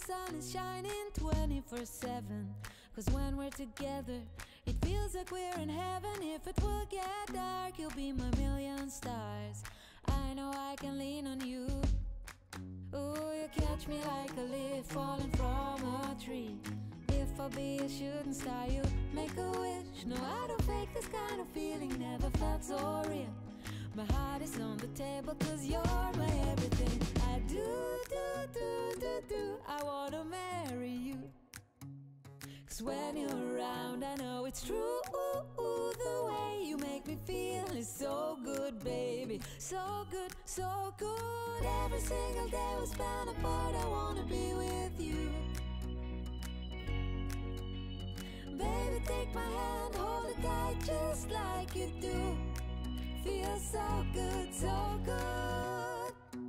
sun is shining 24/7. Cause when we're together, it feels like we're in heaven. If it will get dark, you'll be my million stars. I know I can lean on you. Ooh, you catch me like a leaf falling from a tree. If I'll be a shooting star, you make a wish. No, I don't fake this kind of feeling, never felt so real. My heart is on the table cause you're my everything. I do, I wanna marry you. Cause when you're around I know it's true. The way you make me feel is so good, baby. So good, so good. Every single day we spend apart, I wanna be with you. Baby, take my hand, hold it tight just like you do. Feels so good, so good.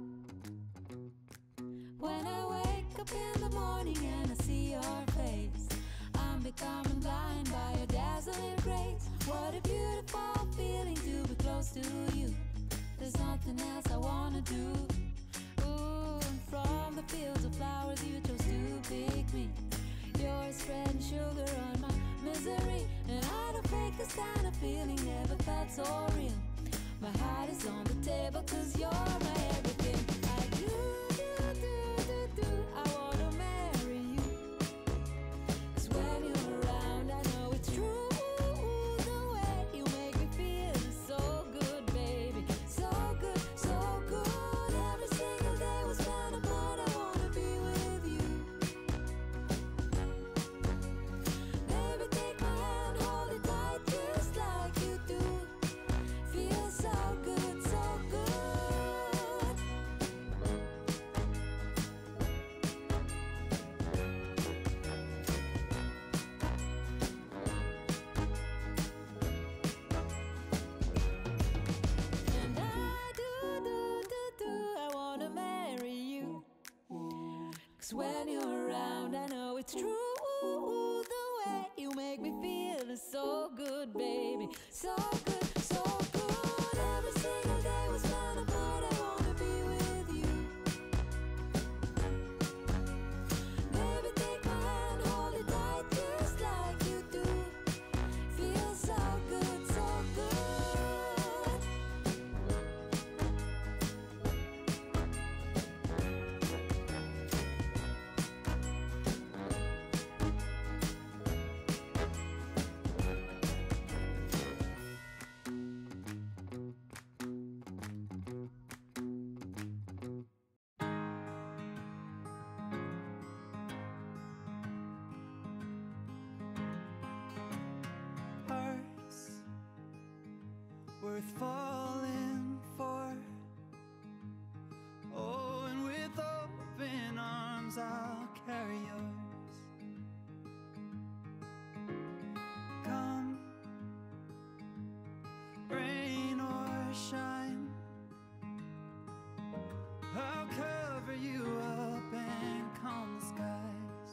When I wake up in the morning and I see your face, I'm becoming blind by your dazzling grace. What a beautiful feeling to be close to you. There's nothing else I wanna do. Ooh, and from the fields of flowers you chose to pick me. You're spreading sugar on my misery. And I don't fake this kind of feeling, never felt so real. My heart is on the table cause you're my everything. I do, I wanna marry you. Cause when you're around I know it's true. The way you make me feel is so good, baby. So good, so good. Every single day we spend apart, I wanna be with you. Baby, take my hand, hold it tight just like you do. Feels so good, so good. And I do, I wanna marry you. Cause when you're around I know it's true. The way you make me feel is so good, baby. So good, so good. Every single day we spend apart, I wanna be with you. Baby, take my hand, hold it tight just like you do. Feels so good, so good. Hearts worth falling for. Oh, and with open arms I'll carry yours. Come, rain or shine, I'll cover you up and calm the skies.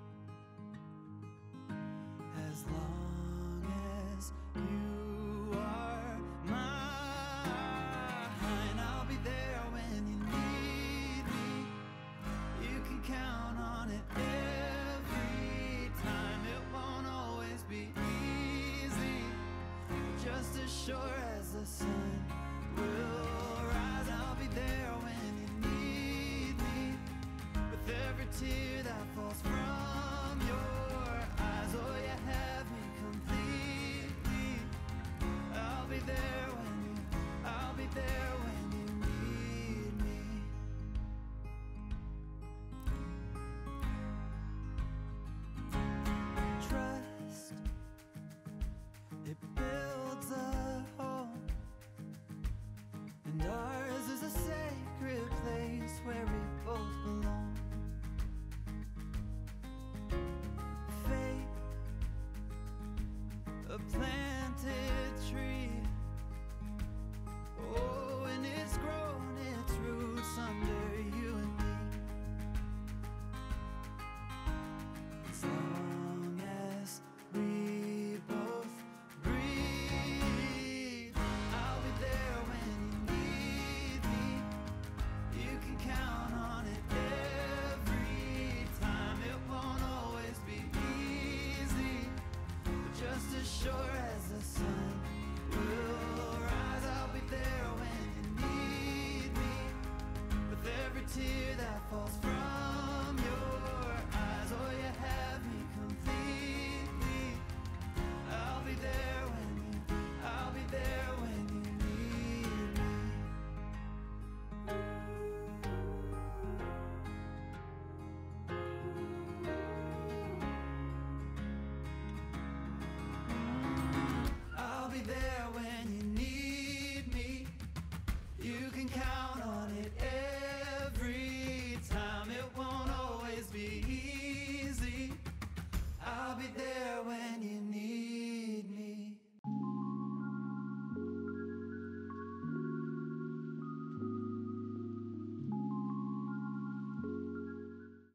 As long as you are mine, I'll be there when you need me. You can count on it every time. It won't always be easy, just as sure as the sun will rise. I'll be there when you need me, with every tear that falls from your eyes. Oh, you have me completely. I'll be there when you, I'll be there when you need me. Trust, it builds a home, and ours is a sacred place where we both belong. Faith, a planted tree. Oh, and it's grown its roots under you and me. As long as we both breathe, I'll be there when you need me. You can count on it every time. sure as